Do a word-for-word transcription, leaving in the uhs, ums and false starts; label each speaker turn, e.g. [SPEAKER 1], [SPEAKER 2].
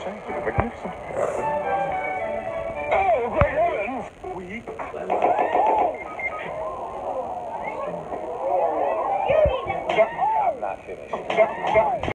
[SPEAKER 1] magnificent. Oh, great heavens! We... I'm not finished.